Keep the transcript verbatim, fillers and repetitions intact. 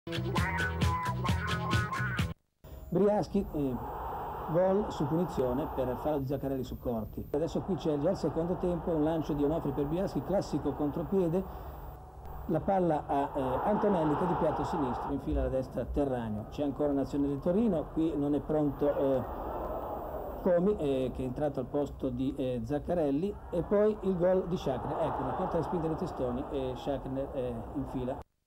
Briaschi, eh, gol su punizione per fallo di Zaccarelli su Corti. Adesso qui c'è già il secondo tempo, un lancio di Onofri per Briaschi, classico contropiede, la palla a eh, Antonelli che di piatto sinistro infila la destra Terragno. C'è ancora un'azione del Torino, qui non è pronto eh, Comi eh, che è entrato al posto di eh, Zaccarelli, e poi il gol di Sciacchner. Ecco, una corta respinta dei testoni e Sciacchner eh, infila.